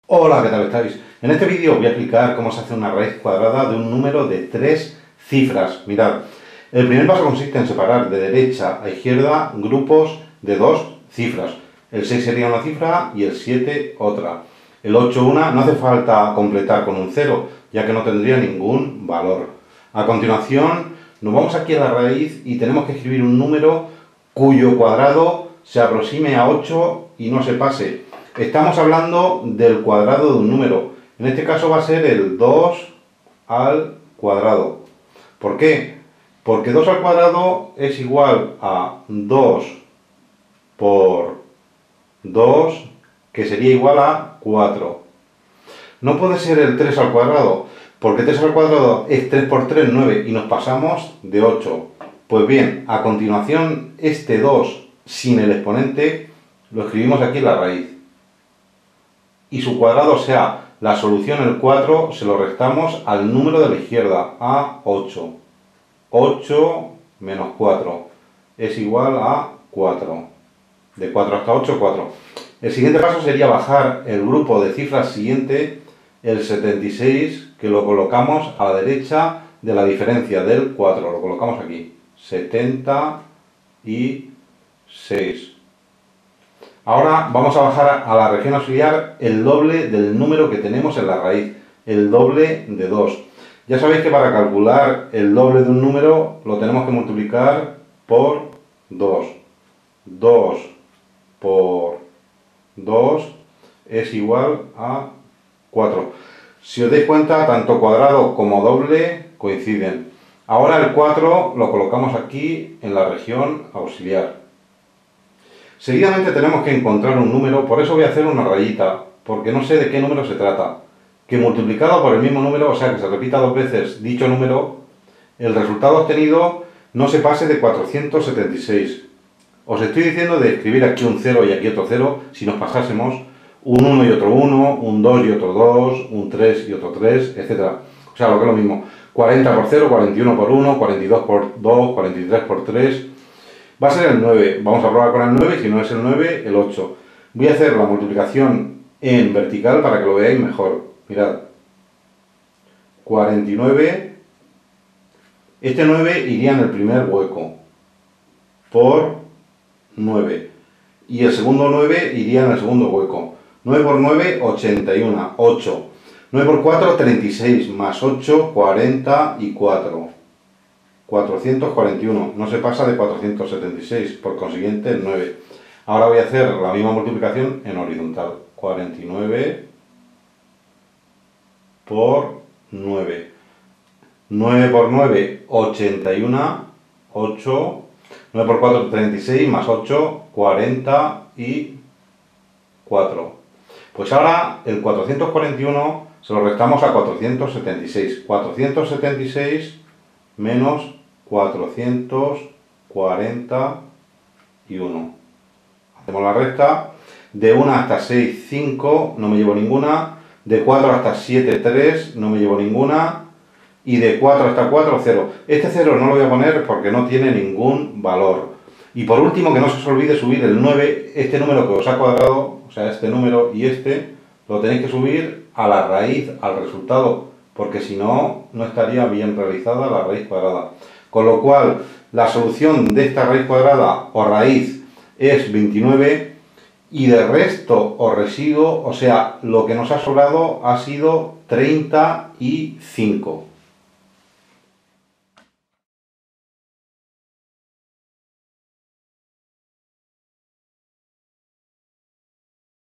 Hola, ¿qué tal estáis? En este vídeo os voy a explicar cómo se hace una raíz cuadrada de un número de 3 cifras. Mirad, el primer paso consiste en separar de derecha a izquierda grupos de 2 cifras. El 6 sería una cifra y el 7 otra. El 8 una, no hace falta completar con un 0, ya que no tendría ningún valor. A continuación, nos vamos aquí a la raíz y tenemos que escribir un número cuyo cuadrado se aproxime a 8 y no se pase. Estamos hablando del cuadrado de un número. En este caso va a ser el 2 al cuadrado. ¿Por qué? Porque 2 al cuadrado es igual a 2 por 2, que sería igual a 4. No puede ser el 3 al cuadrado, porque 3 al cuadrado es 3 por 3, 9, y nos pasamos de 8. Pues bien, a continuación, este 2 sin el exponente lo escribimos aquí en la raíz. Y su cuadrado, o sea, la solución, el 4, se lo restamos al número de la izquierda, a 8. 8 menos 4 es igual a 4. De 4 hasta 8, 4. El siguiente paso sería bajar el grupo de cifras siguiente, el 76, que lo colocamos a la derecha de la diferencia del 4. Lo colocamos aquí. 76. Ahora vamos a bajar a la región auxiliar el doble del número que tenemos en la raíz, el doble de 2. Ya sabéis que para calcular el doble de un número lo tenemos que multiplicar por 2. 2 por 2 es igual a 4. Si os dais cuenta, tanto cuadrado como doble coinciden. Ahora el 4 lo colocamos aquí en la región auxiliar. Seguidamente tenemos que encontrar un número, por eso voy a hacer una rayita, porque no sé de qué número se trata. Que multiplicado por el mismo número, o sea que se repita 2 veces dicho número, el resultado obtenido no se pase de 476. Os estoy diciendo de escribir aquí un 0 y aquí otro 0, si nos pasásemos un 1 y otro 1, un 2 y otro 2, un 3 y otro 3, etc. O sea, lo que es lo mismo. 40 por 0, 41 por 1, 42 por 2, 43 por 3... Va a ser el 9. Vamos a probar con el 9, si no es el 9, el 8. Voy a hacer la multiplicación en vertical para que lo veáis mejor. Mirad. 49. Este 9 iría en el primer hueco. Por 9. Y el segundo 9 iría en el segundo hueco. 9 por 9, 81. 8. 9 por 4, 36. Más 8, 44. 441, no se pasa de 476, por consiguiente el 9. Ahora voy a hacer la misma multiplicación en horizontal. 49 por 9. 9 por 9, 81, 8. 9 por 4, 36, más 8, 44. Pues ahora el 441 se lo restamos a 476. 476 menos 441. Hacemos la resta. De 1 hasta 6, 5, no me llevo ninguna. De 4 hasta 7, 3, no me llevo ninguna. Y de 4 hasta 4, 0. Este 0 no lo voy a poner porque no tiene ningún valor. Y por último, que no se os olvide subir el 9, este número que os ha cuadrado, o sea, este número y este, lo tenéis que subir a la raíz, al resultado, porque si no, no estaría bien realizada la raíz cuadrada. Con lo cual, la solución de esta raíz cuadrada o raíz es 29 y de resto o residuo, o sea, lo que nos ha sobrado ha sido 35.